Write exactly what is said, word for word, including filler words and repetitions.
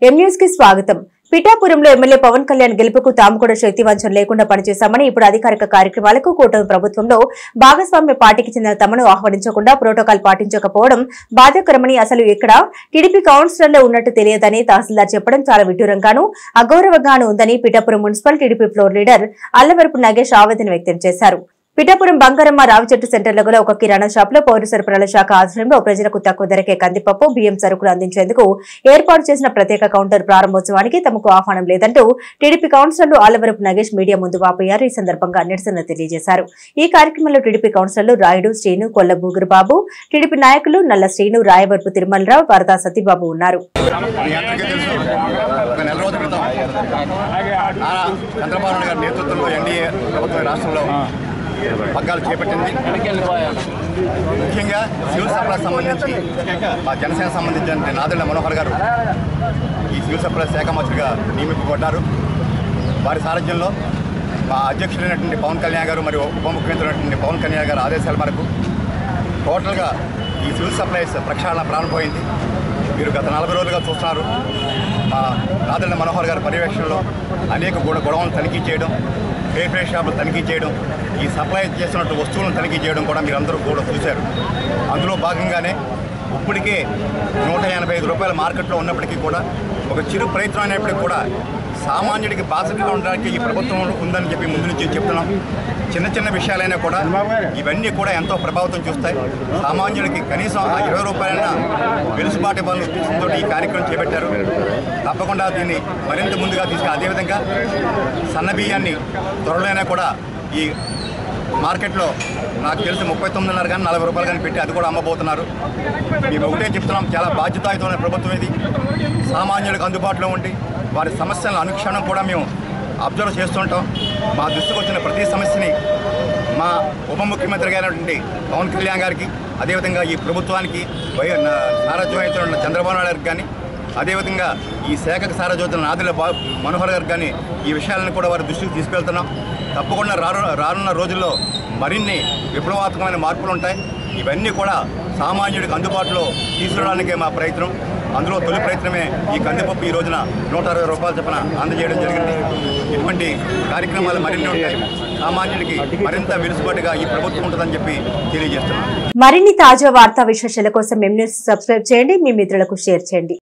M news కి స్వాగతం. పిఠాపురంలో ఎమ్మెల్యే పవన్ కళ్యాణ్ గెలుపుకు తాము కూడా శక్తివంచన లేకుండా పనిచేశామని, ఇప్పుడు అధికారిక కార్యక్రమాలకు కూటమి ప్రభుత్వంలో భాగస్వామ్య పార్టీకి చెందిన తమను ఆహ్వానించకుండా ప్రోటోకాల్ పాటించకపోవడం బాధాకరమని, అసలు ఇక్కడ టీడీపీ కౌన్సిలర్లో ఉన్నట్టు తెలియదని తహసీల్దార్ చెప్పడం చాలా విడ్డూరంగానూ అగౌరవంగానూ ఉందని Pithapuram municipal TDP floor leader Allavarapu Nagesh ఆవేదన వ్యక్తం చేశారు. పిఠాపురం బంగారమ్మ రావిచెట్టు సెంటర్లో గల ఒక కిరాణా షాప్ లో పౌర సరఫరాల శాఖ ఆధ్వర్యంలో ప్రజలకు తక్కువ ధరకే కందిపప్పు, బియ్యం సరుకులు అందించేందుకు ఏర్పాటు చేసిన ప్రత్యేక కౌంటర్ ప్రారంభోత్సవానికి తమకు ఆహ్వానం లేదంటూ టీడీపీ కౌన్సిలర్లు అల్లవరపు నాగేష్ మీడియా ముందు వాపోయారు. ఈ సందర్భంగా నిరసన తెలియజేశారు. ఈ కార్యక్రమంలో టీడీపీ కౌన్సిలర్లు రాయుడు శ్రీను, కొల్ల బూగురుబాబు, టీడీపీ నాయకులు నల్ల శ్రీను, రాయవరపు తిరుమలరావు, వరదా సతీబాబు ఉన్నారు. పగ్గాలు చేపట్టింది. ముఖ్యంగా సివిల్ సప్లై సంబంధించి మా జనసేన సంబంధించిన నాదెళ్ల మనోహర్ గారు ఈ సివిల్ సప్లై శాఖ మంత్రిగా నియమింపబడ్డారు. వారి సారథ్యంలో మా అధ్యక్షుడైనటువంటి పవన్ కళ్యాణ్ గారు మరియు ఉప ముఖ్యమంత్రి అయినటువంటి పవన్ కళ్యాణ్ గారు ఆదేశాల మేరకు టోటల్గా ఈ సివిల్ సప్లైస్ ప్రక్షాళన ప్రారంభమైంది. మీరు గత నలభై రోజులుగా చూస్తున్నారు. మా నాదెళ్ల మనోహర్ గారి పర్యవేక్షణలో అనేక కూడా గొడవలను తనిఖీ చేయడం, ఫేర్ ఫేర్ షాపులు తనిఖీ చేయడం, ఈ సప్లై చేస్తున్నట్టు వస్తువులను తనిఖీ చేయడం కూడా మీరు అందరూ కూడా చూశారు. అందులో భాగంగానే ఇప్పటికే నూట ఎనభై ఐదు రూపాయల మార్కెట్లో ఉన్నప్పటికీ కూడా ఒక చిరు ప్రయత్నం అయినప్పటికీ కూడా సామాన్యుడికి బాధ్యతగా ఉండడానికి ఈ ప్రభుత్వం ఉందని చెప్పి ముందు నుంచి చెప్తున్నాం. చిన్న చిన్న విషయాలైనా కూడా ఇవన్నీ కూడా ఎంతో ప్రభావితం చూస్తాయి. సామాన్యుడికి కనీసం ఆ ఇరవై రూపాయలైనా వెలుసుబాటు ఇవ్వాలని ఉద్దేశంతో ఈ కార్యక్రమం చేపట్టారు. తప్పకుండా దీన్ని మరింత ముందుగా తీసుకుని అదేవిధంగా సన్న బియ్యాన్ని త్వరలోనే కూడా ఈ మార్కెట్లో నాకు తెలిసి ముప్పై తొమ్మిదిన్నర కానీ నలభై రూపాయలు కానీ పెట్టి అది కూడా అమ్మబోతున్నారు. మేము ఒకటే చెప్తున్నాం, చాలా బాధ్యతాయుతమైన ప్రభుత్వం ఇది. సామాన్యులకు అందుబాటులో ఉండి వారి సమస్యలను అనుక్షణం కూడా మేము అబ్జర్వ్ చేస్తుంటాం. మా దృష్టికి వచ్చిన ప్రతి సమస్యని మా ఉప ముఖ్యమంత్రి గారైనటువంటి పవన్ కళ్యాణ్ గారికి, అదేవిధంగా ఈ ప్రభుత్వానికి వై సారథ్యం చంద్రబాబు నాయుడు గారికి కానీ, అదేవిధంగా ఈ శాఖకు సారథ్యం నాదెళ్ల మనోహర్ గారికి కానీ ఈ విషయాలను కూడా వారి దృష్టికి తీసుకెళ్తున్నాం. తప్పకుండా రాను రానున్న రోజుల్లో మరిన్ని విప్లవాత్మకమైన మార్పులు ఉంటాయి. ఇవన్నీ కూడా సామాన్యుడికి అందుబాటులో తీసుకురావడానికే మా ప్రయత్నం. అందులో తొలి ప్రయత్నమే ఈ కందిపప్పు ఈ రోజున నూట అరవై రూపాయల చొప్పున అందజేయడం జరిగింది. ఇటువంటి కార్యక్రమాలు మరిన్ని ఉంటాయి. సామాన్యుడికి మరింత వెలుసుబాటుగా ఈ ప్రభుత్వం ఉంటుందని చెప్పి తెలియజేస్తున్నాం. మరిన్ని తాజా వార్తా విశేషాల కోసం ఎం న్యూస్ సబ్స్క్రైబ్ చేయండి, మీ మిత్రులకు షేర్ చేయండి.